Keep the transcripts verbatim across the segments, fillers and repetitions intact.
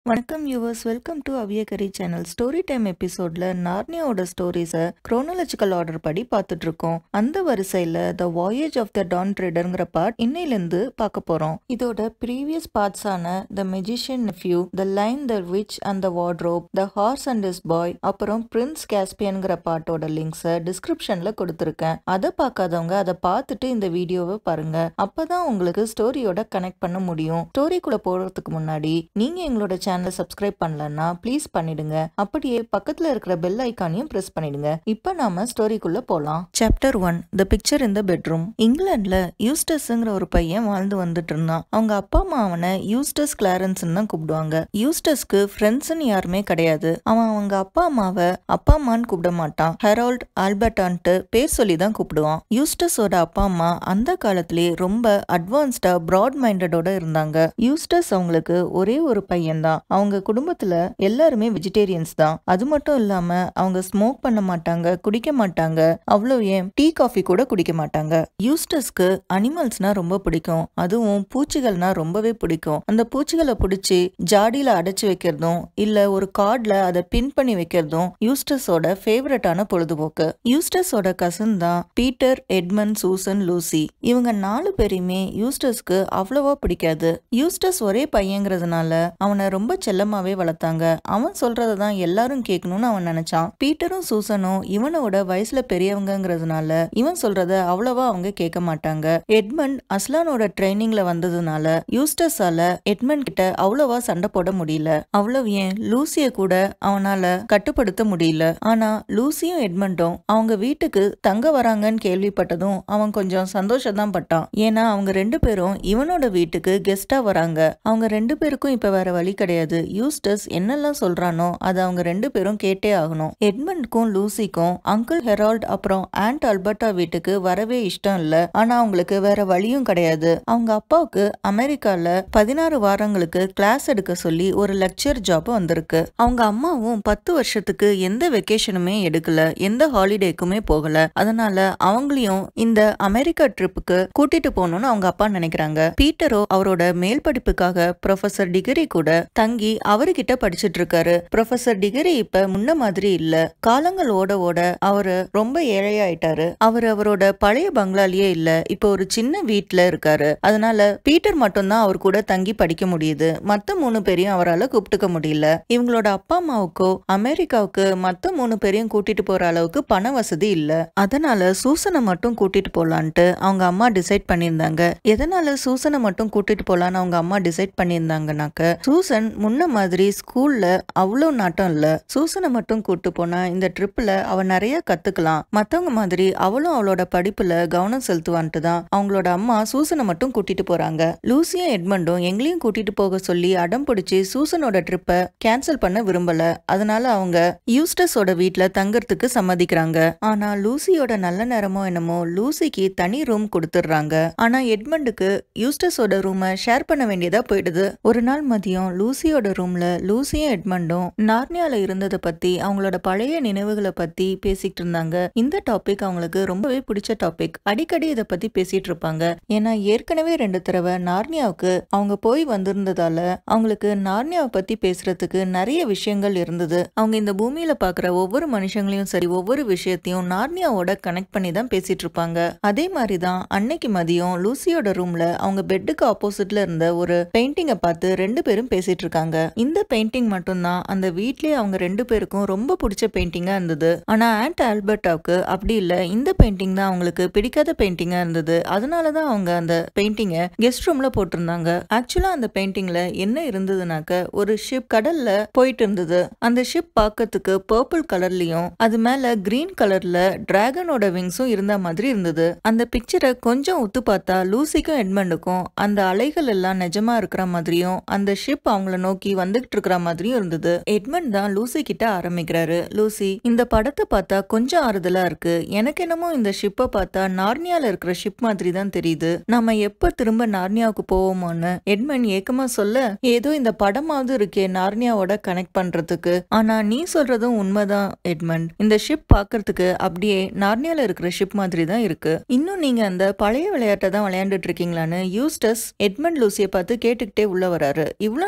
வணக்கம் viewers, welcome to AviyaKari channel. Story time எபிசோட்ல நார்னியாவோட ஸ்டோரிஸை குரோனாலஜிக்கல் ஆர்டர் படி பார்த்துட்டு இருக்கோம். அந்த வரிசையில the voyage of the dawn ட்ரேடர்ங்கிற பார்ட் இன்னையிலேருந்து பார்க்க போறோம். இதோட ப்ரீவியஸ் பார்ட்ஸான the magician nephew, the lion, the witch and the wardrobe, the horse and his boy, அப்புறம் பிரின்ஸ் காஸ்பியன்கிற பார்ட்டோட லிங்க்ஸை டிஸ்கிரிப்ஷன்ல கொடுத்துருக்கேன். அதை பார்க்காதவங்க அதை பார்த்துட்டு இந்த வீடியோவை பாருங்க. அப்பதான் உங்களுக்கு ஸ்டோரியோட கனெக்ட் பண்ண முடியும். ஸ்டோரிக்குள்ள போறதுக்கு முன்னாடி நீங்க எங்களோட சேனலை சப்ஸ்கிரைப் பண்ணலன்னா ப்ளீஸ் பண்ணிடுங்க. அப்படியே பக்கத்துல இருக்கிற பெல் ஐகானையும் பிரஸ் பண்ணிடுங்க. இப்ப நாம ஸ்டோரிக்குள்ள போலாம். Chapter one, the picture in the bedroom. இங்கிலாந்துல யூஸ்டஸ்ங்கிற ஒரு பையன் வாழ்ந்து வந்துட்டு இருந்தான். அவங்க அப்பா அம்மா அவனை யூஸ்டஸ் கிளாரன்ஸ் தான் கூப்பிடுவாங்க. யூஸ்டஸ்க்கு ஃப்ரெண்ட்ஸ்ன்னு யாருமே கிடையாது. அவன் அவங்க அப்பா அம்மாவை அப்பா அம்மான்னு கூப்பிட மாட்டான். ஹெரால்ட், ஆல்பர்டான்ட்டு பேர் சொல்லி தான் கூப்பிடுவான். யூஸ்டஸோட அப்பா அம்மா அந்த காலத்திலேயே ரொம்ப அட்வான்ஸ்டா பிராட் மைண்டடோட இருந்தாங்க. யூஸ்டஸ் அவங்களுக்கு ஒரே ஒரு பையன் தான். அவங்க குடும்பத்துல எல்லாருமே வெஜிடேரியன்ஸ் தான். அது மட்டும் இல்லாம அவங்க ஸ்மோக் பண்ண மாட்டாங்க, குடிக்க மாட்டாங்க, அவ்வளவு ஏன் டீ காஃபி கூட குடிக்க மாட்டாங்க. யூஸ்டஸ்க்கு அனிமல்ஸ்னா ரொம்ப பிடிக்கும். அதுவும் பூச்சிகள்னா ரொம்பவே பிடிக்கும். அந்த பூச்சிகளை பிடிச்சி ஜாடியில அடைச்சு வைக்கிறதும் இல்ல ஒரு கார்ட்ல அதை பின் பண்ணி வைக்கிறதும் யூஸ்டஸோட ஃபேவரட்டான பொழுதுபோக்கு. யூஸ்டஸோட கசின் தான் பீட்டர், எட்மண்ட், சூசன், லூசி. இவங்க நாலு பேரையுமே யூஸ்டஸ்க்கு அவ்வளவா பிடிக்காது. யூஸ்டஸ் ஒரே பையங்கிறதுனால அவனை ரொம்ப செல்லமாவே வளர்த்தாங்க. அவன் சொல்றதை தான் எல்லாரும் கேட்கணும்னு அவன் நினைச்சான். பீட்டரும் சூசனும் இவனோட வயசுல பெரியவங்கிறதுனால இவன் சொல்றத அவ்வளவா அவங்க கேட்க மாட்டாங்க. எட்மண்ட் அஸ்லானோட ட்ரைனிங்ல வந்ததுனால யூஸ்டஸால எட்மண்ட் கிட்ட அவ்வளவா சண்டை போட முடியல. அவ்வளவு ஏன் லூசிய கூட அவனால கட்டுப்படுத்த முடியல. ஆனா லூசியும் எட்மண்டும் அவங்க வீட்டுக்கு தங்க வராங்கன்னு கேள்விப்பட்டதும் அவன் கொஞ்சம் சந்தோஷம் தான் பட்டான். ஏன்னா அவங்க ரெண்டு பேரும் இவனோட வீட்டுக்கு கெஸ்டா வராங்க. அவங்க ரெண்டு பேருக்கும் இப்ப வேற வழி கிடையாது. யூஸ்டஸ் என்னெல்லாம் சொல்றானோ அதை அவங்க ரெண்டு பேரும் கேட்டே ஆகணும். எட்மண்ட்க்கும் லூசிக்கும் அங்கிள் ஹெரால்ட் அப்புறம் ஆண்ட் அல்பர்டா வீட்டுக்கு வரவே இஷ்டம் இல்ல. ஆனா அவங்களுக்கு வேற வழியும் கிடையாது. அவங்க அப்பாவுக்கு அமெரிக்கால பதினாறு வாரங்களுக்கு கிளாஸ் எடுக்க சொல்லி ஒரு லெக்சர் ஜாப் வந்திருக்கு. அவங்க அம்மாவும் பத்து வருஷத்துக்கு எந்த வெக்கேஷனுமே எடுக்கல, எந்த ஹாலிடேக்குமே போகல. அதனால அவங்களையும் இந்த அமெரிக்கா ட்ரிப்புக்கு கூட்டிட்டு போகணும்னு அவங்க அப்பா நினைக்கிறாங்க. பீட்டரோ அவரோட மேல் படிப்புக்காக ப்ரொஃபசர் டிகிரி கூட தங்கி அவர்கிட்ட படிச்சுட்டு இருக்காரு. ப்ரொஃபசர் டிகிரி இப்ப முன்ன மாதிரி இல்ல. காலங்கள் ஓட ஓட அவரு ரொம்ப ஏழையாயிட்டாரு. அவர் அவரோட பழைய பங்களாலேயே இல்ல. இப்ப ஒரு சின்ன வீட்டுல இருக்காரு. அதனால பீட்டர் மட்டும்தான் அவர் கூட தங்கி படிக்க முடியுது. மத்த மூணு பேரையும் அவரால் கூப்பிட்டுக்க முடியல. இவங்களோட அப்பா அம்மாவுக்கோ அமெரிக்காவுக்கு மத்த மூணு பேரையும் கூட்டிட்டு போற அளவுக்கு பண வசதி இல்ல. அதனால சூசனை மட்டும் கூட்டிட்டு போலான்ட்டு அவங்க அம்மா டிசைட் பண்ணியிருந்தாங்க. எதனால சூசனை மட்டும் கூட்டிட்டு போலான்னு அவங்க அம்மா டிசைட் பண்ணியிருந்தாங்கன்னாக்க, சூசன் முன்ன மாதிரி ஸ்கூல்ல அவ்வளோ நாட்டம் இல்ல. சூசனை மட்டும் கூட்டு போனா இந்த ட்ரிப்ல அவ நிறைய கத்துக்கலாம். மத்தவங்க மாதிரி அவளும் அவளோட படிப்புல கவனம் செலுத்துவான்ட்டு தான் அவங்களோட அம்மா சூசனை மட்டும் கூட்டிட்டு போறாங்க. லூசியும் எட்மண்டும் எங்களையும் கூட்டிட்டு போக சொல்லி அடம் பிடிச்சி சூசனோட ட்ரிப்பை கேன்சல் பண்ண விரும்பல. அதனால அவங்க யூஸ்டஸோட வீட்டுல தங்கறதுக்கு சம்மதிக்கிறாங்க. ஆனா லூசியோட நல்ல நேரமோ என்னமோ லூசிக்கு தனி ரூம் கொடுத்துடுறாங்க. ஆனா எட்மண்டுக்கு யூஸ்டஸோட ரூமை ஷேர் பண்ண வேண்டியதா போயிடுது. ஒரு நாள் மதியம் லூசியோட ரூம்ல லூசியும் எட்மண்டும் நார்னியால இருந்ததை பத்தி அவங்களோட பழைய நினைவுகளை பத்தி பேசிட்டு இருந்தாங்க. இந்த டாபிக் அவங்களுக்கு ரொம்பவே பிடிச்ச டாபிக். அடிக்கடி இதை பத்தி பேசிட்டு இருப்பாங்க. ஏன்னா ஏற்கனவே ரெண்டு தடவை நார்னியாவுக்கு அவங்க போய் வந்திருந்ததால அவங்களுக்கு நார்னியாவை பத்தி பேசுறதுக்கு நிறைய விஷயங்கள் இருந்தது. அவங்க இந்த பூமியில பாக்குற ஒவ்வொரு மனுஷங்களையும் சரி ஒவ்வொரு விஷயத்தையும் நார்னியாவோட கனெக்ட் பண்ணி தான் பேசிட்டு இருப்பாங்க. அதே மாதிரிதான் அன்னைக்கு மதியம் லூசியோட ரூம்ல அவங்க பெட்டுக்கு ஆப்போசிட்ல இருந்த ஒரு பெயிண்டிங்கை பார்த்து ரெண்டு பேரும் பேசிட்டு இருக்காங்க. இந்த பெயிண்டிங் மட்டும்தான் அந்த வீட்லயே அவங்க ரெண்டு பேருக்கும் ரொம்ப பிடிச்ச பெயிண்டிங்கா இருந்தது. ஆனா ஆண்ட் ஆல்பர்டாவுக்கு அப்படி இல்ல. இந்த பெயிண்டிங் தான் அவங்களுக்கு பிடிக்காத பெயிண்டிங்கா இருந்தது. அதனாலதான் அவங்க அந்த பெயிண்டிங்க கெஸ்ட் ரூம்ல போட்டிருந்தாங்க. ஆக்சுவலா அந்த பெயிண்டிங்ல என்ன இருந்ததுனாக்க, ஒரு ஷிப் கடல்ல போயிட்டு இருந்தது. அந்த ஷிப் பார்க்கறதுக்கு பர்பிள் கலர்லயும் அது மேல கிரீன் கலர்ல டிராகனோட விங்ஸும் இருந்த மாதிரி இருந்தது. அந்த பிக்சரை கொஞ்சம் உத்து பார்த்தா லூசிக்கும் எட்மண்டுக்கும் அந்த அலைகள் எல்லாம் நிஜமா இருக்கிற மாதிரியும் அந்த ஷிப் அவங்கள நோக்கி வந்துகிட்டு இருக்கிற மாதிரியும் இருந்தது. எட்மண்ட் தான் லூசி கிட்ட ஆரம்பிக்கிறாரு. லூசி, இந்த படத்தை பார்த்தா கொஞ்சம் ஆறுதலா இருக்கு. எனக்கு என்னமோ இந்த ஷிப்பை பார்த்தா நார்னியால இருக்கிற ஷிப் மாதிரி தான் தெரியுது. நாம எப்ப திரும்ப நார்னியாவுக்கு போவோமோன்னு எட்மண்ட் ஏக்கமா சொல்ல, ஏதோ இந்த படமாவது இருக்கே நார்னியாவோட கனெக்ட் பண்றதுக்கு. ஆனா நீ சொல்றதும் உண்மைதான் எட்மண்ட். இந்த ஷிப் பாக்குறதுக்கு அப்படியே நார்னியால இருக்கிற ஷிப் மாதிரி தான் இருக்கு. இன்னும் நீங்க அந்த பழைய விளையாட்டை தான் விளையாண்டுட்டு இருக்கீங்களான்னு யூஸ்டஸ் எட்மண்ட் லூசியை பார்த்து கேட்டுக்கிட்டே உள்ள வராரு. இவ்வளவு நேரம்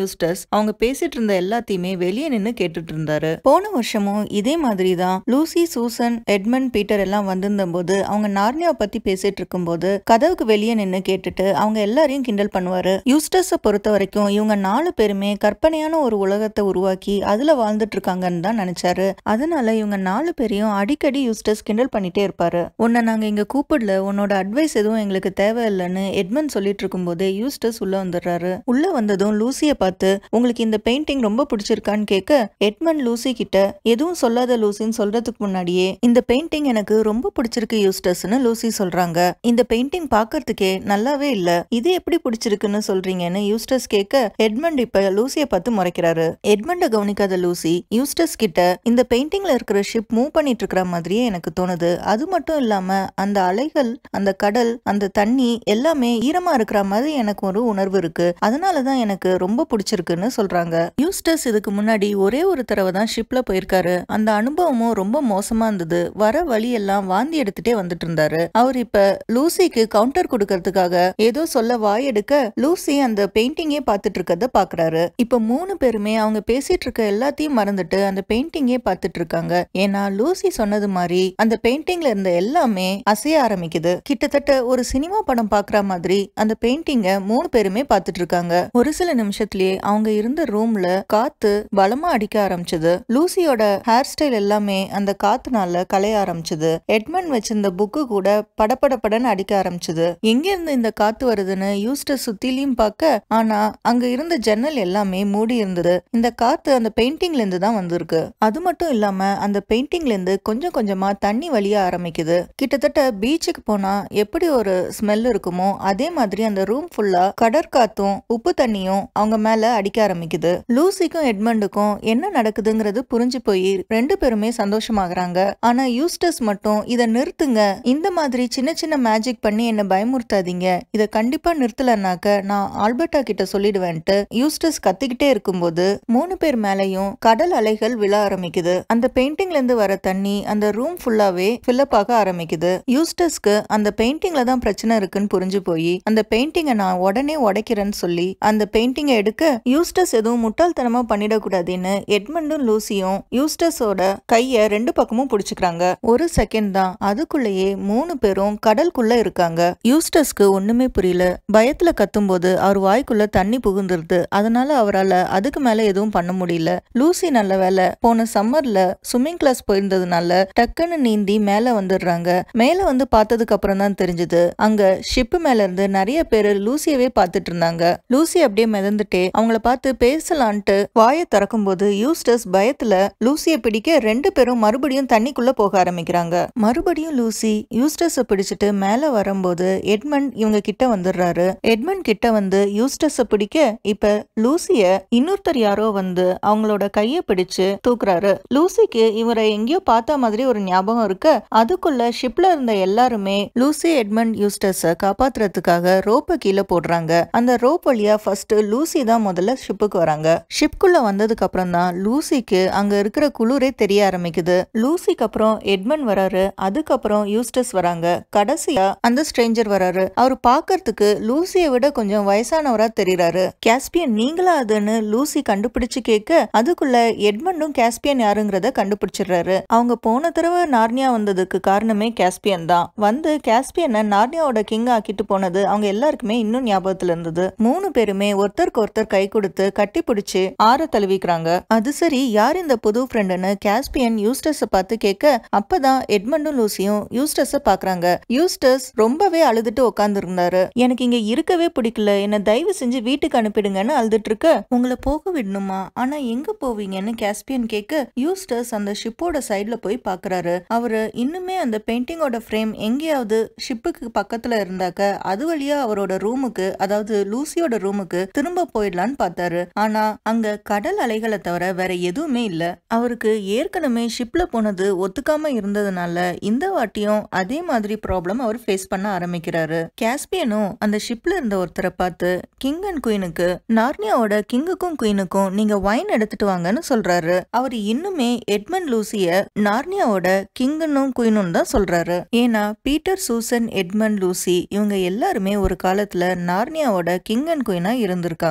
யூஸ்டஸ் அவங்க பேசிட்டு இருந்த எல்லாத்தையுமே வெளியே நின்னு கேட்டுட்டு இருந்தாரு. போன வருஷமும் இதே மாதிரி தான் லூசி, சூசன், எட்மண்ட், பீட்டர் எல்லாம் வந்திருந்த போது அவங்க நார்னியாவை பத்தி பேசிட்டு இருக்கும் போது கதவுக்கு வெளியே நின்னு கேட்டுட்டு அவங்க எல்லாரையும் கிண்டல் பண்ணுவாரு. யூஸ்டஸ பொறுத்த வரைக்கும் இவங்க நாலு பேருமே கற்பனையான ஒரு உலகத்தை உருவாக்கி அதுல வாழ்ந்துட்டு இருக்காங்கன்னு தான் நினைச்சாரு. அதனால இவங்க நாலு பேரையும் அடிக்கடி யூஸ்டஸ் கிண்டல் பண்ணிட்டே இருப்பாரு. உன்னை நாங்க இங்க கூப்பிடல, உன்னோட அட்வைஸ் எதுவும் எங்களுக்கு தேவையில்லைன்னு எட்மண்ட் சொல்லிட்டு இருக்கும் போதே யூஸ்டஸ் உள்ள வந்துடுறாரு. உள்ள வந்ததும் லூசிய பார்த்து உங்களுக்கு இந்த பெயிண்டிங் ரொம்ப பிடிச்சிருக்கான்னு கேட்க எட்மண்ட் லூசி கிட்ட எதுவும் சொல்லாத லூசின்னு சொல்றதுக்கு முன்னாடியே இந்த பெயிண்டிங் எனக்கு ரொம்ப பிடிச்சிருக்கு யூஸ்டஸ்னு லூசி சொல்றாங்க. இந்த பெயிண்டிங் பாக்குறதுக்கே நல்லாவே இல்ல, இது எப்படி பிடிச்சிருக்குன்னு சொல்றீங்கன்னு யூஸ்டஸ் கேட்க எட்மண்ட் இப்ப லூசிய பார்த்து முறைக்கிறாரு. எட்மண்ட கவனிக்காத லூசி யூஸ்டஸ் கிட்ட இந்த பெயிண்டிங்ல இருக்கிற ஷிப் மூவ் பண்ணிட்டு இருக்கிற மாதிரியே எனக்கு தோணுது, அது மட்டும் இல்லாம அந்த அலைகள், அந்த கடல், அந்த தண்ணி எல்லாமே ஈரமா இருக்கிற மாதிரி எனக்கு ஒரு உணர்வு இருக்கு, அதனாலதான் எனக்கு ரொம்ப பிடிச்சிருக்குன்னு சொல்றாங்க. யூஸ்டஸ் இதுக்கு முன்னாடி ஒரே ஒரு தடவை தான் ஷிப்ல போயிருக்காரு. அந்த அனுபவமும் ரொம்ப மோசமா இருந்தது. வர வழி எல்லாம் வாந்தி எடுத்துட்டே வந்துட்டு இருந்தாரு. அவர் இப்ப லூசிக்கு கவுண்டர் கொடுக்கறதுக்காக ஏதோ சொல்ல வாய் எடுக்க லூசி அந்த பெயிண்டிங்கே பார்த்துட்டு இருக்கிறத பாக்குறாரு. இப்ப மூணு பேருமே அவங்க பேசிட்டு இருக்க எல்லாத்தையும் மறந்துட்டு அந்த பெயிண்டிங்கே பார்த்துட்டு இருக்காங்க. ஏன்னா லூசி சொன்னது மாதிரி அந்த பெயிண்டிங்ல இருந்த எல்லாமே அசைய ஆரம்பிக்குது. கிட்டத்தட்ட ஒரு சினிமா படம் பாக்குற மாதிரி அந்த பெயிண்டிங்க மூணு பேருமே பார்த்துட்டு இருக்காங்க. ஒரு சில நிமிஷத்திலேயே அவங்க இருந்த ரூம்ல காத்து பலமா அடிக்க ஆரம்பிச்சது. லூசியோட ஹேர் ஸ்டைல் எல்லாமே அந்த காத்துனால கலைய ஆரம்பிச்சது. எட்மண்ட் வச்சிருந்த புக்கு கூட படப்படப்படன்னு அடிக்க ஆரம்பிச்சது. எங்க இருந்து இந்த காத்து வருதுன்னு யூஸ்டஸ் சுத்திலையும் பார்க்க, ஆனா அங்க இருந்த ஜன்னல் எல்லாமே மூடி இருந்தது. இந்த காத்து அந்த பெயிண்டிங்ல இருந்து தான் வந்திருக்கு. அது மட்டும் இல்லாம அந்த பெயிண்டிங்ல இருந்து கொஞ்சம் கொஞ்சமா தண்ணி வழிய ஆரம்பிக்குது. கிட்டத்தட்ட பீச்சுக்கு போனா எப்படி ஒரு ஸ்மெல் இருக்குமோ அதே மாதிரி அந்த ரூம் ஃபுல்லா கடற்காத்தும் உப்பு தண்ணியும் அவங்க மேல அடிக்க ஆரம்பிக்குது. லூசிக்கும் எட்மண்டுக்கும் என்ன நடக்குதுங்கிறது புரிஞ்சு போய் ரெண்டு பேருமே சந்தோஷமாகறாங்க. ஆனா யூஸ்டஸ் மட்டும் இத நிறுத்துங்க, இந்த மாதிரி சின்ன சின்ன மேஜிக் பண்ணி என்ன பயமுறுத்தாதீங்க, இத கண்டிப்பா நிறுத்தலனாக்க நான் ஆல்பர்ட்டா கிட்ட சொல்லிடுவேன்ட்டு யூஸ்டஸ் கத்திக்கிட்டே இருக்கும்போது மூணு பேர் மேலையும் கடல் அலைகள் விழ ஆரம்பிக்குது. அந்த பெயிண்டிங்ல இருந்து வர தண்ணி அந்த ரூம் ஃபுல்லாவே ஃபில்லப் ஆக ஆரம்பிக்குது. யூஸ்டஸ்க்கு அந்த பெயிண்டிங்ல தான் பிரச்சனை இருக்குன்னு புரிஞ்சு போய் அந்த பெயிண்டிங்கை நான் உடனே உடைக்கிறேன்னு சொல்லி அந்த பெயிண்டிங்கை எடுக்க யூஸ்டஸ் எதுவும் முட்டாள்தனமா பண்ணிடக்கூடாதுன்னு எட்மண்டும் லூசியும் யூஸ்டஸோட கைய ரெண்டு பக்கமும் பிடிச்சுக்கிறாங்க. ஒரு செகண்ட் தான், அதுக்குள்ளேயே மூணு பேரும் கடலுக்குள்ள இருக்காங்க. யூஸ்டஸ்க்கு ஒண்ணுமே புரியல. பயத்துல கத்தும் போது அவர் வாய்க்குள்ள தண்ணி புகுந்துருது. அதனால அவரால் அதுக்கு மேல எதுவும் பண்ண முடியல. லூசி நல்ல வேலை போன சம்மர்ல ஸ்விம்மிங் கிளாஸ் போயிருந்ததுனால டக்குன்னு நீந்தி மேல வந்துடுறாங்க. மேல வந்து பார்த்ததுக்கு அப்புறம் தான் தெரிஞ்சது அங்க ஷிப் மேல இருந்து நிறைய பேரு லூசியவே பார்த்துட்டு இருந்தாங்க. லூசி அப்படியே மிதந்துட்டே அவங்கள பார்த்து பேசலான்ட்டு வாயை திறக்கும் போது யூஸ்டஸ் பயத்துல லூசிய பிடிக்க ரெண்டு பேரும் மறுபடியும் தண்ணிக்குள்ள போக ஆரம்பிக்கிறாங்க. மறுபடியும் லூசி யூஸ்டஸ பிடிச்சிட்டு மேல வரும்போது எட்மண்ட் இவங்க கிட்ட வந்துடுறாரு. எட்மண்ட் கிட்ட வந்து யூஸ்டஸ பிடிக்க இப்ப லூசிய இன்னொருத்தர் யாரோ வந்து அவங்களோட கைய பிடிச்சு தூக்குறாரு. லூசிக்கு இவரை எங்கேயோ பார்த்த மாதிரி ஒரு ஞாபகம் இருக்க அதுக்குள்ள ஷிப்ல இருந்த எல்லாருமே லூசி, எட்மண்ட், யூஸ்டஸ காப்பாத்துறதுக்காக ரோப்ப கீழே போடுறாங்க. அந்த ரோப் வழியா ஃபர்ஸ்ட் லூசி தான் முதல்ல ஷிப்புக்கு வராங்க. ஷிப்குள்ள வந்ததுக்கு அப்புறம் தான் லூசிக்கு அங்க இருக்கிற குளிரே தெரிய ஆரம்பிக்குது. லூசிக்கு அப்புறம் எட்மண்ட் வராரு, அதுக்கப்புறம் யூஸ்டஸ் வராங்க, கடைசியா அந்த ஸ்ட்ரேஞ்சர் வராரு. அவரு பாக்கிறதுக்கு லூசியை விட கொஞ்சம் வயசானவரா தெரியறாரு. காஸ்பியன் நீங்களா அதுன்னு லூசி கண்டுபிடிச்சு கேட்க அதுக்குள்ள எட்மண்டும் காஸ்பியன் யாருங்கிறத கண்டுபிடிச்சிடுறாரு. அவங்க போன தடவை நார்னியா வந்ததுக்கு காரணமே காஸ்பியன் தான். வந்து காஸ்பியனை நார்னியாவோட கிங் ஆக்கிட்டு போனது அவங்க எல்லாருக்குமே இன்னும் ஞாபகத்துல இருந்தது. மூணு பேருமே ஒருத்தருக்கு ஒருத்தர் கை கொடுத்து கட்டி பிடிச்சு ஆற தழுவிக்கிறாங்க. அது சரி, யார் இந்த புது ஃப்ரெண்டுன்னு காஸ்பியன் யூஸ்டஸ பார்த்து கேட்க அப்பதான் எட்மண்டும் லூசியும் யூஸ்டஸ பாக்குறாங்க. யூஸ்டஸ் ரொம்பவே அழுதுட்டு உட்கார்ந்து இருந்தாரு. எனக்கு இங்க இருக்கவே பிடிக்கல, என்ன தயவு செஞ்சு வீட்டுக்கு அனுப்பிடுங்கன்னு அழுதுட்டு இருக்க, உங்களை போக விடணுமா, ஆனா எங்க போவீங்கன்னு காஸ்பியன் கேட்க யூஸ்டஸ் அந்த ஷிப்போட சைட்ல போய் பாக்குறாரு. அவரு இன்னுமே அந்த பெயிண்டிங்கோட ஃப்ரேம் எங்கேயாவது ஷிப்புக்கு பக்கத்துல இருந்தாக்க அது வழியா அவரோட ரூமுக்கு, அதாவது லூசியோட ரூமுக்கு திரும்ப போயிடலான்னு பார்த்தாரு. ஆனா அங்க கடல் அலைகளை தவிர வேற எதுவுமே இல்ல. அவருக்கு ஏற்கனவே ஷிப்ல போனது ஒத்துக்காம இருந்ததுனால இந்த வாட்டியும் அதே மாதிரி ப்ராப்ளம் அவர் ஃபேஸ் பண்ண ஆரம்பிக்கிறாரு. காஸ்பியனும் அந்த ஷிப்ல இருந்த ஒருத்தரை பார்த்து கிங் அண்ட் குயினுக்கு, நார்னியாவோட கிங்குக்கும் குயினுக்கும் நீங்க வைன் எடுத்துட்டு வாங்கன்னு சொல்றாரு. அவர் இன்னுமே எட்மண்ட் லூசிய நார்னியாவோட கிங்கனும் குயினும் தான் சொல்றாரு. ஏன்னா பீட்டர், சூசன், எட்மண்ட், லூசி இவங்க எல்லாருமே ஒரு காலத்துல நார்னியாவோட கிங் அண்ட் குயினா இருந்திருக்காங்க.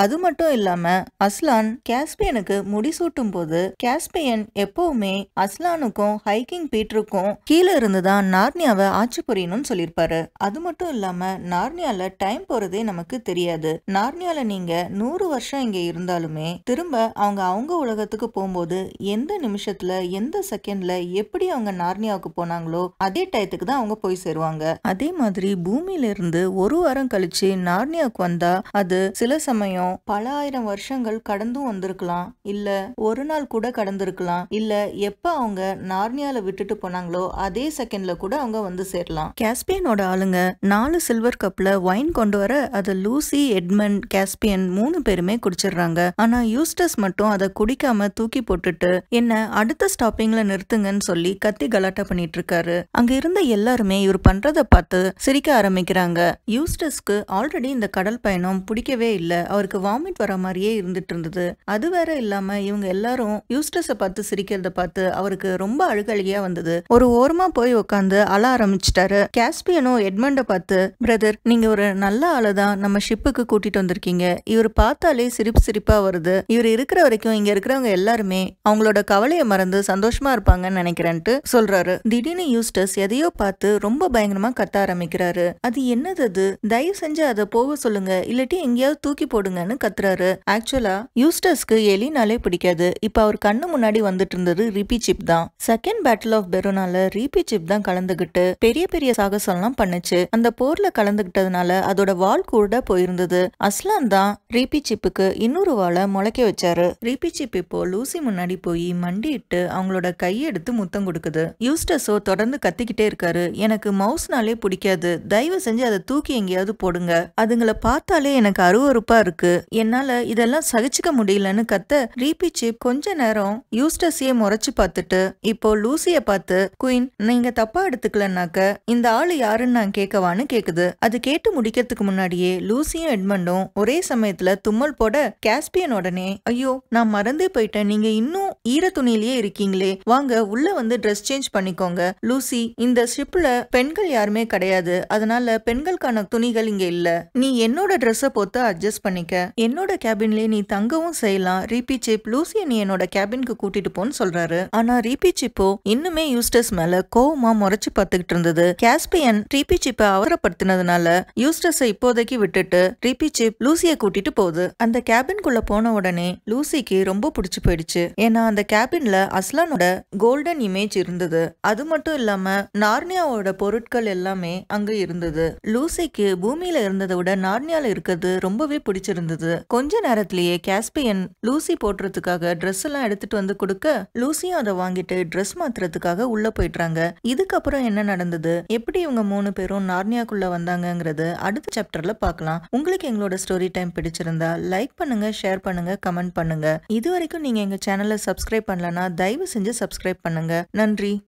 அது மட்டும் இல்லாம அஸ்லான் கேஸ்பியனுக்கு முடிசூட்டும் போது கேஸ்பியன் எப்பவுமே அஸ்லானுக்கும் ஹைக்கிங் பீட்டருக்கும் கீழே இருந்துதான் நார்னியாவை ஆட்சி புரியணும்னு சொல்லியிருப்பாரு. அது மட்டும் இல்லாம நார்னியால டைம் போறதே நமக்கு தெரியாது. நார்னியால நீங்க நூறு வருஷம் இங்க இருந்தாலுமே திரும்ப அவங்க அவங்க உலகத்துக்கு போகும்போது எந்த நிமிஷத்துல எந்த செகண்ட்ல எப்படி அவங்க நார்னியாவுக்கு போனாங்களோ அதே டயத்துக்கு தான் அவங்க போய் சேருவாங்க. அதே மாதிரி பூமியில இருந்து ஒரு வாரம் கழிச்சு நார்னியாவுக்கு வந்தா அது சில சமயம் பல ஆயிரம் வருஷங்கள் கடந்தும் வந்திருக்கலாம், இல்ல ஒரு நாள் கூட கடந்திருக்கலாம், இல்ல எப்ப அவங்க நார்னியால விட்டுட்டு போனாங்களோ அதே செகண்ட்ல கூட அவங்க வந்து சேரலாம். கேஸ்பியனோட ஆளுங்க நாலு சில்வர் கப்ல வைன் கொண்டு வர அதை லூசி, எட்மண்ட், கேஸ்பியன் மூணு பேருமே குடிச்சிடுறாங்க. ஆனா யூஸ்டஸ் மட்டும் அதை குடிக்காம தூக்கி போட்டுட்டு என்ன அடுத்த ஸ்டாப்பிங்ல நிறுத்துங்கன்னு சொல்லி கத்தி கலாட்டா பண்ணிட்டு இருக்காரு. அங்க இருந்த எல்லாருமே இவர் பண்றத பார்த்து சிரிக்க ஆரம்பிக்கிறாங்க. யூஸ்டஸ்க்கு ஆல்ரெடி இந்த கடல் பயணம் பிடிக்கவே இல்ல, அவருக்கு வாமிட் வர மாதிரியே இருந்துட்டு இருந்தது. அது வேற இல்லாம இவங்க எல்லாரும் யூஸ்டஸ பார்த்து சிரிக்கிறத பார்த்து அவருக்கு ரொம்ப அழுகழுகையா வந்தது. ஒரு ஓரமா போய் உட்காந்து அழ ஆரம்பிச்சிட்டாரு. கேஸ்பியனும் எட்மண்ட பார்த்து, பிரதர் நீங்க ஒரு நல்ல ஆளுதான் நம்ம ஷிப்புக்கு கூட்டிட்டு வந்திருக்கீங்க, இவர் பார்த்தாலே சிரிப்பு சிரிப்பா வருது, இவர் இருக்கிற வரைக்கும் இங்க இருக்கிறவங்க எல்லாருமே அவங்களோட கவலையை மறந்து சந்தோஷமா இருப்பாங்கன்னு நினைக்கிறேன்ட்டு சொல்றாரு. திடீர்னு யூஸ்டஸ் எதையோ பார்த்து ரொம்ப பயங்கரமா கத்த ஆரம்பிக்கிறாரு. அது என்னது, அது தயவு செஞ்சு அதை போக சொல்லுங்க, இல்லாட்டி எங்கேயாவது தூக்கி போடுங்கன்னு கத்துறாரு. ஆக்சுவலா யூஸ்டஸ்க்கு எலினாலே பிடிக்காது. இப்ப அவர் கண்ணு முன்னாடி வந்துட்டு இருந்தது ரீபி சிப் தான். செகண்ட் பேட்டில் ஆஃப் பெரோனால ரீபி சிப் தான் கலந்துகிட்டு பெரிய பெரிய சாகசம்லாம் பண்ணுச்சு. அந்த போர்ல கலந்துகிட்டதுனால அதோட வால் கூட போயிருந்தது. அஸ்லான் தான் ரீபி சிப்புக்கு இன்னொரு வாளை முளைக்க வச்சாரு. ரீபி சிப் இப்போ லூசி முன்னாடி போய் மண்டிட்டு அவங்களோட கையெடுத்து முத்தம் கொடுக்குது. யூஸ்டஸோ தொடர்ந்து கத்திக்கிட்டே இருக்காரு. எனக்கு மவுஸ்னாலே பிடிக்காது, தயவு செஞ்சு அதை தூக்கி எங்கேயாவது போடுங்க, அதுங்களை பார்த்தாலே எனக்கு அருவருப்பா இருக்கு, என்னால இதெல்லாம் சகிச்சுக்க முடியலன்னு கத்த ரீபி சிப் கொஞ்ச நேரம் யூஸ்டஸையே முறைச்சு பார்த்துட்டு இப்போ லூசிய பார்த்து, குயின் நீங்க தப்பா எடுத்துக்கலனாக்க இந்த ஆளு யாருன்னு நான் கேட்கவான்னு கேக்குது. அது கேட்டு முடிக்கிறதுக்கு முன்னாடியே லூசியும் எட்மண்டும் ஒரே சமயத்துல தும்மல் போட கேஸ்பியன் உடனே, ஐயோ நான் மறந்தே போயிட்டேன், நீங்க இன்னும் ஈர துணியிலேயே இருக்கீங்களே, வாங்க உள்ள வந்து ட்ரெஸ் சேஞ்ச் பண்ணிக்கோங்க. லூசி இந்த ஷிப்ல பெண்கள் யாருமே கிடையாது, அதனால பெண்களுக்கான துணிகள் இங்க இல்ல, நீ என்னோட ட்ரெஸ்ஸ போட்டு அட்ஜஸ்ட் பண்ணிக்க, என்னோட கேபின்லயே நீ தங்கவும் செய்யலாம். ரீபி சிப் லூசிய நீ என்னோட கேபினுக்கு கூட்டிட்டு போன்னு சொல்றாரு. ஆனா ரீபி சிப்போ இன்னுமே யூஸ்டஸ் மேல கோவமா முறைச்சு பார்த்துக்கிட்டு இருந்தது. கேஸ்பியன் ரீபி சிப்பை அவரப்படுத்தினதுனால யூஸ்டஸை இப்போதைக்கு விட்டுட்டு ரீபி சிப் லூசிய கூட்டிட்டு போகுது. அந்த கேபின்குள்ள போன உடனே லூசிக்கு ரொம்ப பிடிச்சு போயிடுச்சு. ஏன்னா அந்த கேபின்ல அஸ்லானோட கோல்டன் இமேஜ் இருந்தது. அது மட்டும் இல்லாம நார்னியாவோட பொருட்கள் எல்லாமே அங்க இருந்தது. லூசிக்கு பூமியில இருந்ததை விட நார்னியால இருக்கிறது ரொம்பவே பிடிச்சிருந்தது. கொஞ்ச நேரத்திலேயே கேஸ்பியன் லூசி போடுறதுக்காக ட்ரெஸ் எல்லாம் எடுத்துட்டு வந்து கொடுக்க லூசியும் அதை வாங்கிட்டு ட்ரெஸ் மாத்துறதுக்காக உள்ள போயிட்டாங்க. இதுக்கப்புறம் என்ன நடந்தது, எப்படி இவங்க மூணு பேரும் நார்னியாக்குள்ள வந்தாங்கங்கிறது அடுத்த சாப்டர்ல பார்க்கலாம். உங்களுக்கு எங்களோட ஸ்டோரி டைம் பிடிச்சிருந்தா லைக் பண்ணுங்க, ஷேர் பண்ணுங்க, கமெண்ட் பண்ணுங்க. இது வரைக்கும் நீங்க எங்க சேனலை சப்ஸ்கிரைப் பண்ணலனா தயவு செஞ்சு சப்ஸ்கிரைப் பண்ணுங்க. நன்றி.